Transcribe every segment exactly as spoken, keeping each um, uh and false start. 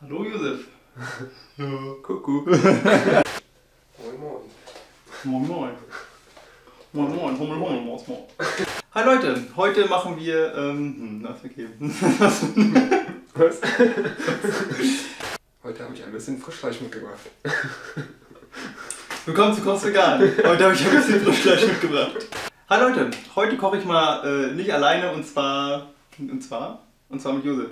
Hallo Josef. Ja, Kuckuck. Moin moin. Moin moin. Moin moin, Hummel Hummel, Maus Maus. Hi Leute, heute machen wir, ähm, hm, na ist okay. Was? Heute habe ich ein bisschen Frischfleisch mitgebracht. Willkommen zu Kost Vegan. Heute habe ich ein bisschen Frischfleisch mitgebracht. Hi Leute, heute koche ich mal äh, nicht alleine und zwar, und zwar, und zwar mit Josef.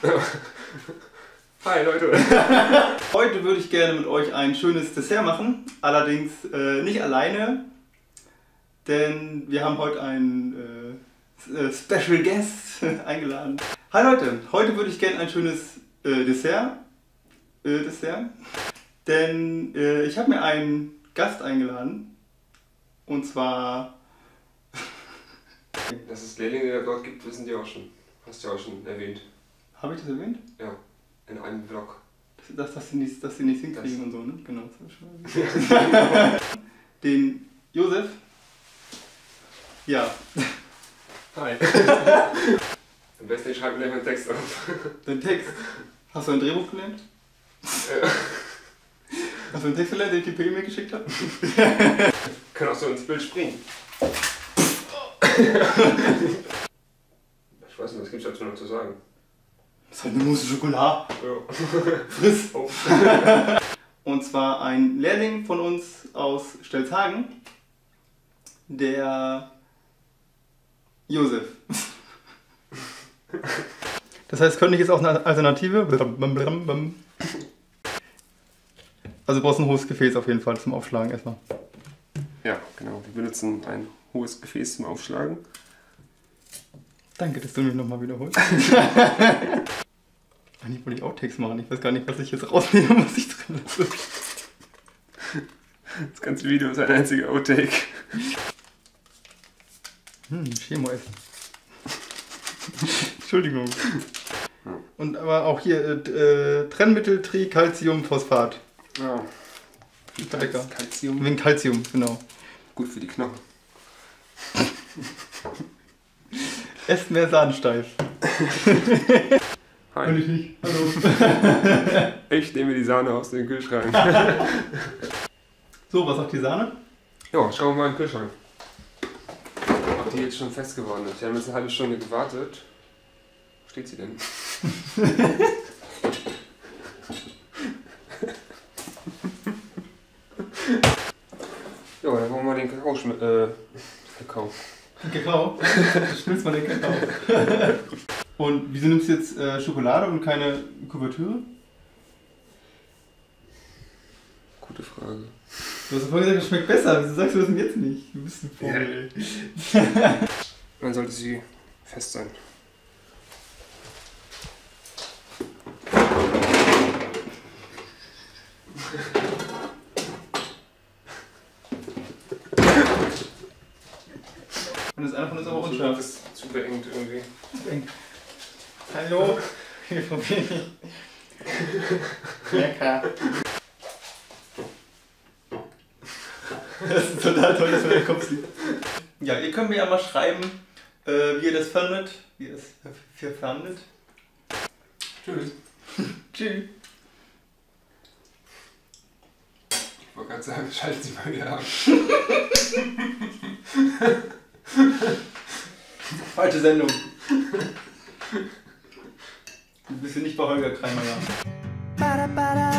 Hi Leute. Heute würde ich gerne mit euch ein schönes Dessert machen, allerdings äh, nicht alleine, denn wir haben heute einen äh, Special Guest eingeladen. Hi Leute, heute würde ich gerne ein schönes äh, Dessert, äh, Dessert, denn äh, ich habe mir einen Gast eingeladen und zwar... Dass es Lehrlinge dort gibt, wissen die auch schon. Hast du ja auch schon erwähnt. Habe ich das erwähnt? Ja, in einem Vlog. Dass, dass, sie, nicht, dass sie nicht hinkriegen und so, ne? Genau, das habe ich schon erwähnt. Den Josef. Ja. Hi. Am besten ich schreibe gleich meinen Text auf. Dein Text. Hast du ein Drehbuch gelernt? Ja. Hast du einen Text gelernt, den ich die per E-Mail geschickt habe? Kann auch so ins Bild springen. Ich weiß nicht, was gibt es dazu noch zu sagen? Das ist halt eine Mousse Schokolade. Ja. Friss! Oh. Und zwar ein Lehrling von uns aus Stelzhagen, der Josef. Das heißt, könnte ich jetzt auch eine Alternative? Also du brauchst ein hohes Gefäß auf jeden Fall zum Aufschlagen erstmal. Ja, genau. Wir benutzen ein hohes Gefäß zum Aufschlagen. Danke, dass du mich nochmal wiederholst. Eigentlich wollte ich Outtakes machen. Ich weiß gar nicht, was ich jetzt rausnehme und was ich drin lasse. Das ganze Video ist ein einziger Outtake. Hm, Chemo essen. Entschuldigung. Und aber auch hier äh, Trennmittel Tricalciumphosphat. Ja. Super lecker. Calcium. Wegen Calcium, genau. Gut für die Knochen. Esst mehr Sahnensteif. Hi. Ich nicht. Hallo. Ich nehme die Sahne aus dem Kühlschrank. So, was sagt die Sahne? Ja, schauen wir mal in den Kühlschrank. Ob die jetzt schon fest geworden ist. Wir haben jetzt eine halbe Stunde gewartet. Wo steht sie denn? Ja, dann wollen wir mal den Kakao schmecken. Äh, Kakao. Den Kakao? Du schmilzt mal den Kakao. Und wieso nimmst du jetzt äh, Schokolade und keine Kuvertüre? Gute Frage. Du hast ja vorhin gesagt, das schmeckt besser. Wieso sagst du das denn jetzt nicht? Du bist ein Vogel. Dann sollte sie fest sein. Und das eine von uns aber unscharf. Das ist zu beengt irgendwie. Zu eng. Hallo? Wir probieren. Lecker. Das ist total toll, dass man den Kopf sieht. Ja, ihr könnt mir ja mal schreiben, äh, wie ihr das fandet. Wie ihr das für fandet. Tschüss. Tschüss. Ich wollte gerade sagen, schalten Sie mal wieder ab. Falsche Sendung. Du bist ja nicht bei Holger Kreimer, ja.